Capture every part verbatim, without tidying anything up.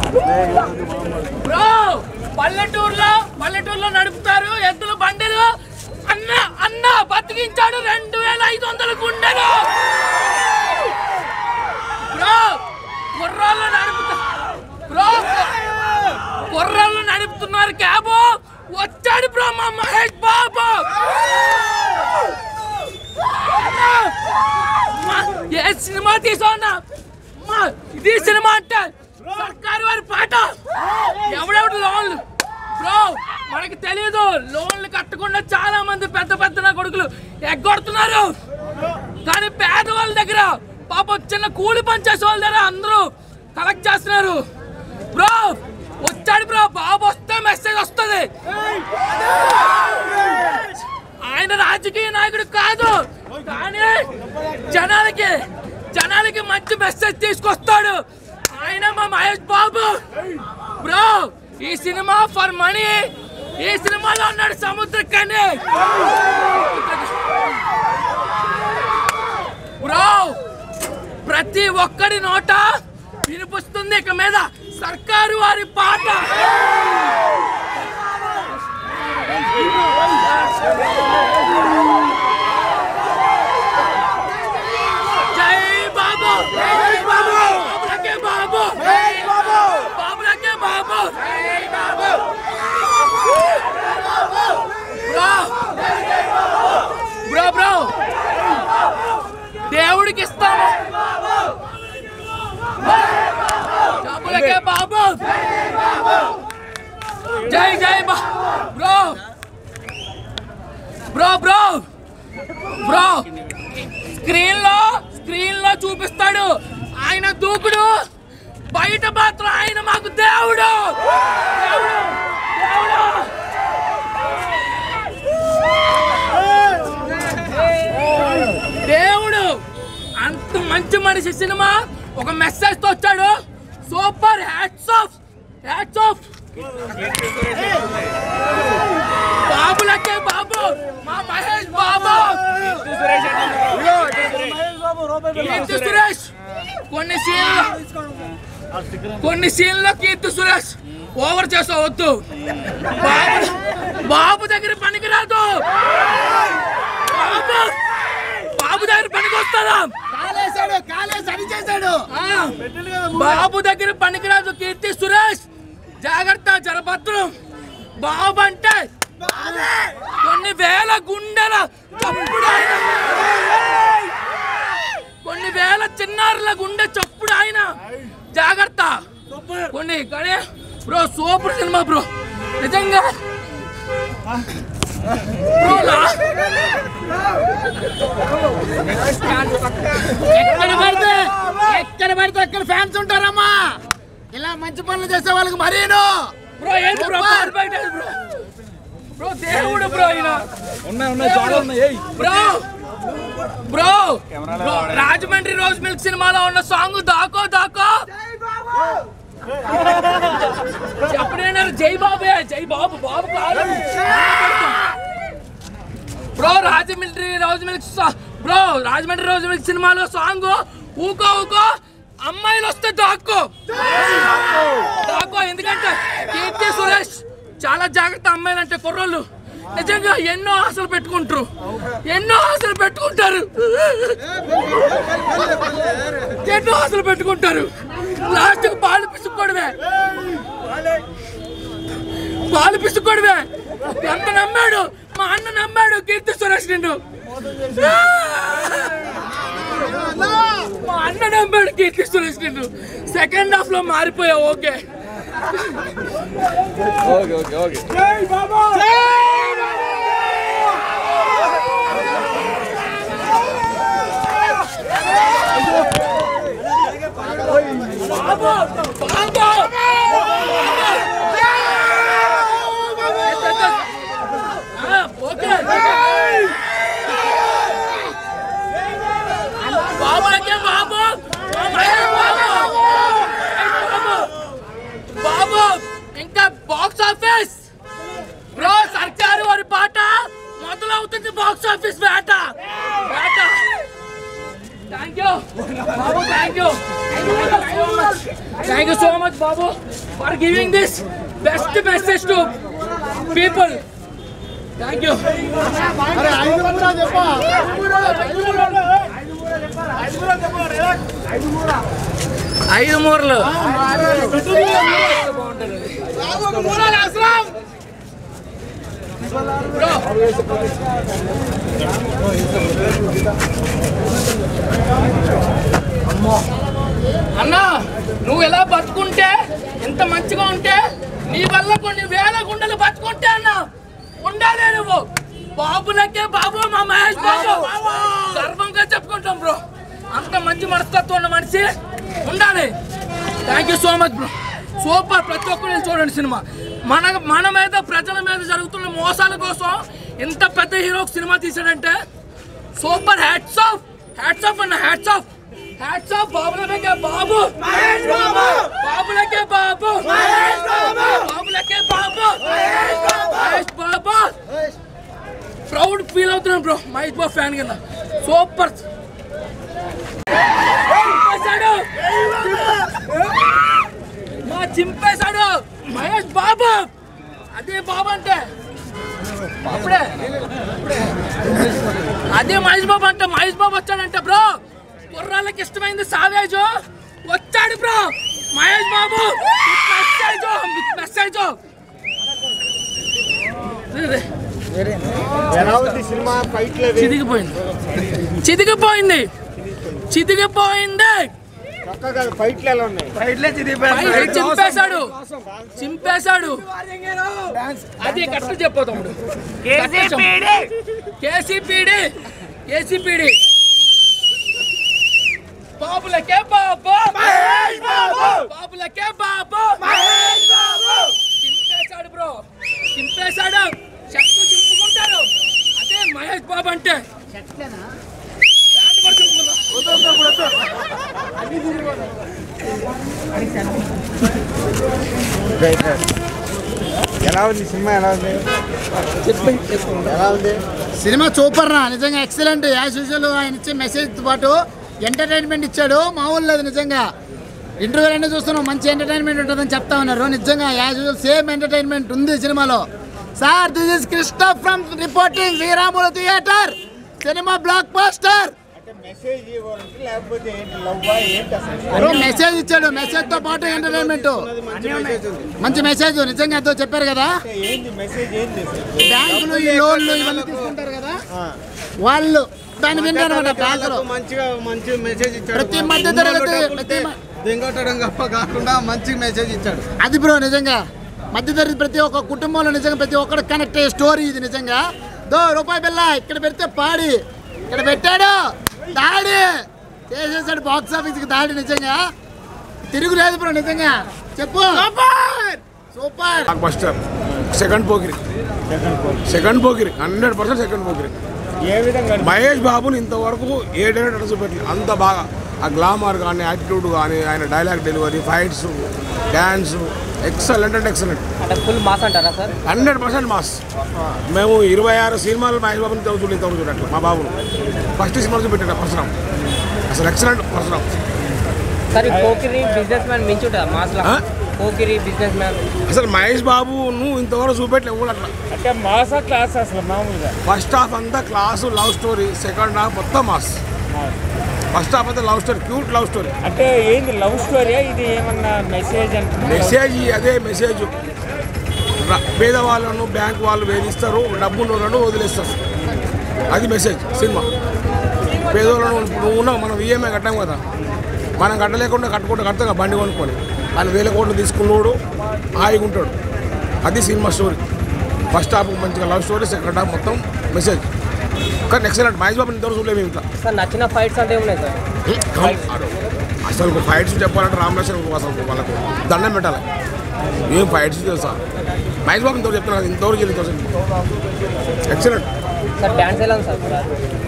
Bro పల్లెటూరులో పల్లెటూరులో నడుపుతారు ఎద్దుల బండిలు. అన్న అన్న బతికించాడు రెండు వేల ఐదు వందల గుండెలు. బ్రో కుర్రాళ్ళు నడుపుతారు బ్రో కుర్రాళ్ళు నడుపుతున్నారు క్యాబ్. వచ్చాడు బ్రో మా మహేష్ బాబు. ఏ సినిమా తీసా ఇది సినిమా అంటే సర్కారు వారి పాట. ఎవడెవడు లోన్లు బ్రో మనకి తెలియదు. లోన్లు కట్టకుండా చాలా మంది పెద్ద పెద్ద కొడుకులు ఎగ్గొడుతున్నారు. కానీ పేదవాళ్ళ దగ్గర పాపం చిన్న కూలి పని చేసే వాళ్ళ దగ్గర అందరూ కలెక్ట్ చేస్తున్నారు. బ్రో వచ్చాడు బ్రో. బాబు వస్తే మెసేజ్ వస్తుంది. ఆయన రాజకీయ నాయకుడు కాదు కానీ జనాలకి జనాలకి మంచి మెసేజ్ తీసుకొస్తాడు. ఆయన మా మహేష్ బాబు. బ్రో ఈ సినిమా ఫర్ మనీ. ఈ సినిమాలో ఉన్నాడు సముద్రకని. బ్రో ప్రతి ఒక్కడి నోట వినిపిస్తుంది ఇక మీద సర్కారు వారి పాట. జై బాబు జై బాబు బాబులకే బాబు జై బాబు బాబులకే బాబు జై బాబు. బ్రో బ్రో బ్రో దేవుడికి ఇస్తాము బాబులకే బాబు. జై జై బా bro bro bro bro screen లో స్క్రీన్ లో చూపిస్తాడు ఆయన దూకుడు. బయట మాత్రం ఆయన మాకు దేవుడు దేవుడు. అంత మంచి మనిషి. సినిమా ఒక మెసేజ్ తో వచ్చాడు. Super. Hats off hats off బాబులకే బాబు మా మహేష్ బాబు. కీర్తి సురేష్ కొన్ని సీన్లు కొన్ని సీన్లో కీర్తి సురేష్ ఓవర్ చేసుకోవద్దు. బాబు బాబు దగ్గర పనికిరాదు. బాబు బాబు దగ్గర పనికి వస్తుందా? బాబు దగ్గర పనికిరాదు కీర్తి సురేష్. జాగ్రత్త జరభద్రం. బాబు అంటే కొన్ని వేల గుండెల చప్పుడు ఆయన. కొన్ని వేల చిన్నారుల గుండె చప్పుడు ఆయన. జాగ్రత్త. కొన్ని కానీ బ్రో సూపర్ సినిమా బ్రో నిజంగా. ఎక్కడ పడితే ఎక్కడ పడితే అక్కడ ఫ్యాన్స్ ఉంటారమ్మా. ఇలా మంచి పనులు చేసే వాళ్ళకి మరీను బ్రో ఏంటి బ్రో బ్రో బ్రో దేవుడు బ్రో అయినా bro bro bro Rajahmundry rose milk సినిమాలో ఉన్న సాంగ్ దాకో దాకో ఎప్పుడైనా జై బాబే జై బాబు బాబు కాదు bro. Rajahmundry rose milk bro Rajahmundry rose milk సినిమాలో సాంగ్ ఊకో ఊకో అమ్మాయిలు వస్తే దాక్కో దాక్కో. ఎందుకంటే కీర్తి సురేష్ చాలా జాగ్రత్త. అమ్మాయిలు అంటే కుర్రోళ్ళు నిజంగా ఎన్నో ఆశలు పెట్టుకుంటారు ఎన్నో ఆశలు పెట్టుకుంటారు ఎన్నో ఆశలు పెట్టుకుంటారు లాస్ట్ కు పాలు పిసుక్కోవడమే పాలు పిసుక్కోవడమే. ఎంత నమ్మాడు మా అన్న నమ్మాడు కీర్తి సురేష్ నిన్ను. మా అన్న నమ్మాడు కీర్తి సురేష్ నిన్ను. సెకండ్ హాఫ్ లో మారిపోయావు. ఓకే ఓకే ఓకే ఓకే బాబులకే బాబు బాబు. ఇంకా బాక్స్ ఆఫీస్ బ్రో సర్కారు వారి పాట మొదలవుతుంది. బాక్స్ ఆఫీస్ వేట వేట thank you Babu, thank you thank you so much Babu for giving this best message to people. Thank you. ఐదు మూరలు అన్నా, నువ్వు ఎలా బతుకుంటే ఎంత మంచిగా ఉంటే నీ వల్ల కొన్ని వేల గుండెలు బతుకుంటే అన్నా ఉండాలి. నువ్వు బాబులకే బాబు, మా మహేష్ బాబు గర్వంగా చెప్పుకుంటాం బ్రో. అంత మంచి మనస్తత్వం ఉన్న మనిషి ఉండాలి. Thank you so much bro. Super. ప్రతి ఒక్కరు చూడండి సినిమా. మన మన మీద ప్రజల మీద జరుగుతున్న మోసాల కోసం ఇంత పెద్ద హీరో సినిమా తీసాడంటే super. Hats off, hats off అన్న, హ్యాట్స్ ఆఫ్, హ్యాట్స్ ఆఫ్. బాబులకే బాబు, బాబులకే బాబు, బాబులకే బాబు, మహేష్ బాబు. ప్రౌడ్ ఫీల్ అవుతున్నాను బ్రో మహేష్ బాబు ఫ్యాన్ కింద. సూపర్. మా చింపేశాడు మహేష్ బాబు. అదే బాబు అంటే అప్పుడే అదే మహేష్ బాబు అంటే. మహేష్ బాబు వచ్చాడంటే బ్రో కుర్రాళ్ళకి ఇష్టమైంది సావేజ్ వచ్చాడు bro. Mahesh Babu message message చిదిగిపోయింది చిదిగిపోయింది చిదిగిపోయింది చింపేశాడు చింపేశాడు. అది కరెక్ట్ చెప్పతాడు. కేసీపీడి కేసీపీడి బాబులకే బాబు, బాబులకే బాబు, చింపేశాడు బ్రో, చింపేశాడు. చెట్లు చింపుకుంటారు. అదే మహేష్ బాబు అంటే. ఎలా ఉంది సినిమా? ఎలా ఉంది ఎలా ఉంది సినిమా? సూపర్ రా, నిజంగా ఎక్సలెంట్. యాజ్ యూజువల్ ఆయన ఇచ్చే మెసేజ్తో పాటు ఎంటర్టైన్మెంట్ ఇచ్చాడు. మామూలు లేదు నిజంగా. ఇంటర్వ్యూలు అన్నీ చూస్తున్నాం, మంచి ఎంటర్టైన్మెంట్ ఉంటుందని చెప్తా ఉన్నారు. నిజంగా యాజ్ యూజువల్ సేమ్ ఎంటర్టైన్మెంట్ ఉంది సినిమాలో. Sir, this is Krishna from reporting Sriramulu theatre. సినిమా బ్లాక్ బస్టర్. మెసేజ్ ఇచ్చాడు, మెసేజ్ తో పాటు ఎంటర్టైన్మెంట్, మంచి మెసేజ్. నిజంగా ఎంతో చెప్పారు కదా, బ్యాంకులు ఈ లోన్లు ఇవన్నీ తీసుకుంటారు కదా వాళ్ళు, దాన్ని వింటారు అనమాట. బ్యాంకులో మంచిగా మంచి మెసేజ్ ఇచ్చాడు. ప్రతి మధ్య తరగతి దెంగొట్టడం గొప్ప కాకుండా మంచి మెసేజ్ ఇచ్చాడు. అది బ్రో నిజంగా మధ్యతరగతి ప్రతి ఒక్క కుటుంబంలో నిజంగా ప్రతి ఒక్కరు కనెక్ట్ అయ్యే స్టోరీ ఇది. నిజంగా దో రూపాయి బిల్ల ఇక్కడ పెడితే పాడి, ఇక్కడ పెట్టాడు దాడి చేసేసాడు. బాక్స్ ఆఫీస్కి దాడి. నిజంగా తిరుగులేదు బ్రో. నిజంగా చెప్పు. Super buster. Second Pokiri, second Pokiri, hundred percent second Pokiri. ఏ విధంగా మహేష్ బాబుని ఇంతవరకు ఏ డైరెక్టర్ చూపెట్టలేదు అంత బాగా. ఆ గ్లామర్ కానీ, యాటిట్యూడ్ కానీ, ఆయన dialogue delivery, fights, dance excellent అంటే ఎక్సలెంట్. అంటే ఫుల్ మాస్ అంటారా సార్? Hundred percent mass. మేము ఇరవై ఆరు సినిమాలు మహేష్ బాబుని చదువుతుంది ఇంతవరకు చూడట్లేదు. మా బాబును ఫస్ట్ సినిమా చూపెట్టాడు పరశురాం. అసలు ఎక్సలెంట్ పరశురాం. సార్ ఈ పోకిరి బిజినెస్ మ్యాన్ మించుంటా మాస్లా? పోకిరి బిజినెస్ మ్యాన్ అసలు మహేష్ బాబు నువ్వు ఇంతవరకు చూపెట్టలేవు కూడా అట్లా. అంటే మాసా క్లాస్ అసలు మామూలుగా ఫస్ట్ హాఫ్ అంతా class love story, second half మొత్తం మాస్. ఫస్ట్ హాఫ్ అంతా love story, cute love story. అంటే ఏంది లవ్ స్టోరీ? ఇది ఏమన్నా మెసేజ్ అంటే మెసేజ్ అదే మెసేజ్. పేదవాళ్ళను బ్యాంక్ వాళ్ళు వేధిస్తారు, డబ్బులు వాళ్ళను వదిలేస్తారు. అది మెసేజ్ సినిమా. పేదవాళ్ళను నువ్వు ఉన్నావు, మనం ఈఎంఐ కట్టాం కదా, మనం కట్టలేకుండా కట్టుకుంటూ కడతాం బండి కొనుక్కొని. ఆయన వేల కోట్లు తీసుకున్నాడు, హాయిగా ఉంటాడు. అది సినిమా స్టోరీ. ఫస్ట్ హాఫ్ మంచిగా లవ్ స్టోరీ, సెకండ్ హాఫ్ మొత్తం మెసేజ్. కానీ ఎక్సలెంట్. మహేష్ బాబు ఇంతవరకు చూడలేము ఇంట్లో. సార్ నచ్చిన ఫైట్స్ అంటే ఏమున్నాయి సార్? అసలు ఫైట్స్ చెప్పాలంటే రామలక్ష్మణ్ అసలు వాళ్ళకు దండం పెట్టాలి. ఏం ఫైట్స్ తెలుసా మహేష్ బాబు ఇంతవరకు చెప్తున్నారు, ఇంతవరకు వెళ్ళి ఎక్సలెంట్. సార్ డ్యాన్స్ ఎలా ఉంది సార్?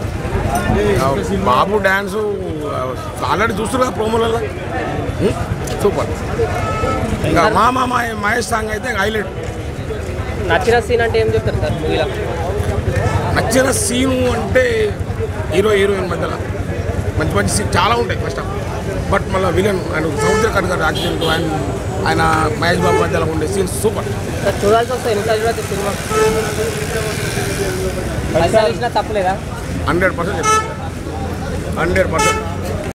బాబు డ్యాన్సు ఆల్రెడీ చూస్తున్నారు కదా ప్రోమోలలో, సూపర్. ఇంకా మా మా మహేష్ సాంగ్ అయితే హైలైట్. నచ్చిన సీన్ అంటే ఏం చెప్తారు సార్ మూవీలో? నచ్చిన సీను అంటే హీరో హీరోయిన్ మధ్యలో మంచి మంచి సీన్ చాలా ఉంటాయి ఫస్ట్ హాఫ్. బట్ మళ్ళీ విలన్ ఆయన సముద్రకాంత్ గారు యాక్సిడెంట్ ఆయన ఆయన మహేష్ బాబు మధ్యలో ఉండే సీన్ సూపర్. సార్ చూడాల్సి వస్తాయి ఎంత చూడవచ్చు సినిమా పైసలు ఇచ్చినా తప్పలేదా? Hundred percent hundred percent